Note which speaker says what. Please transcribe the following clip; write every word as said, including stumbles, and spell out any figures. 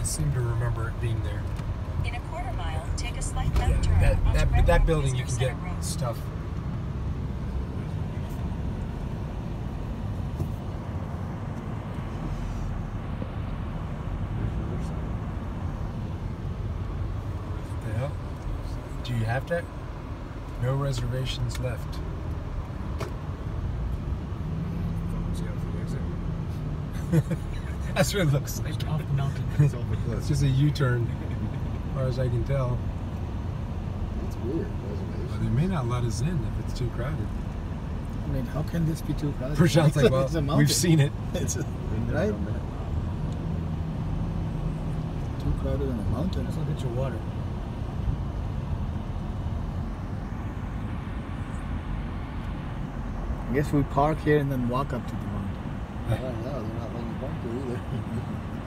Speaker 1: I seem to remember it being there.
Speaker 2: In a quarter mile, take a slight left
Speaker 1: Yeah,
Speaker 2: turn.
Speaker 1: that
Speaker 2: onto
Speaker 1: that,
Speaker 2: Red
Speaker 1: that
Speaker 2: Rock
Speaker 1: building you can
Speaker 2: Visitor
Speaker 1: get
Speaker 2: Center Road.
Speaker 1: stuff. What the hell? Do you have that? No reservations left. That's what it looks like.
Speaker 3: Off the mountain.
Speaker 4: It's off a cliff.
Speaker 1: It's just a U-turn, as far as I can tell.
Speaker 4: That's weird.
Speaker 1: But they may not let us in if it's too crowded.
Speaker 3: I mean, how can this be too crowded?
Speaker 1: Prashant's like, well,
Speaker 3: It's a mountain.
Speaker 1: we've seen it.
Speaker 3: It's a, right? Too crowded on a mountain.
Speaker 5: Let's look at your water.
Speaker 3: I guess we park here and then walk up to the mountain.
Speaker 4: I don't know. They're not letting you park there either.